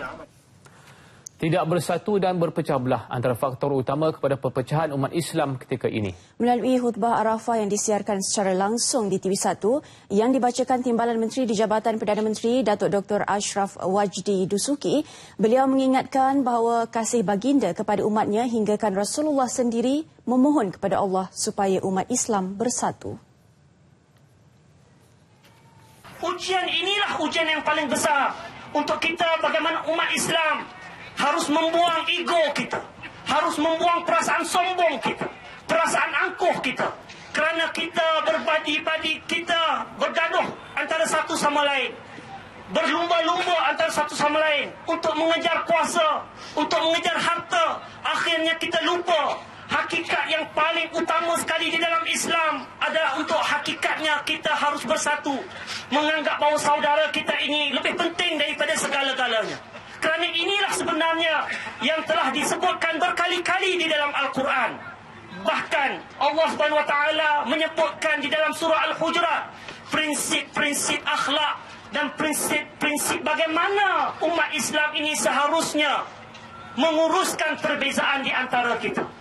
Tidak bersatu dan berpecah belah antara faktor utama kepada perpecahan umat Islam ketika ini. Melalui khutbah Arafah yang disiarkan secara langsung di TV1 yang dibacakan Timbalan Menteri di Jabatan Perdana Menteri Datuk Dr. Ashraf Wajdi Dusuki, beliau mengingatkan bahawa kasih baginda kepada umatnya hinggakan Rasulullah sendiri memohon kepada Allah supaya umat Islam bersatu. Ujian inilah ujian yang paling besar untuk kita, bagaimana umat Islam harus membuang ego kita, harus membuang perasaan sombong kita, perasaan angkuh kita, kerana kita berbadi-badi, kita bergaduh antara satu sama lain, berlumba-lumba antara satu sama lain untuk mengejar kuasa, untuk mengejar harta. Akhirnya kita lupa hakikat yang paling utama sekali di dalam Islam adalah untuk hakikatnya kita harus bersatu, menganggap bahawa saudara kita ini lebih penting daripada segala-galanya. Kerana inilah sebenarnya yang telah disebutkan berkali-kali di dalam Al-Quran. Bahkan Allah SWT menyebutkan di dalam surah Al-Hujurat prinsip-prinsip akhlak dan prinsip-prinsip bagaimana umat Islam ini seharusnya menguruskan perbezaan di antara kita.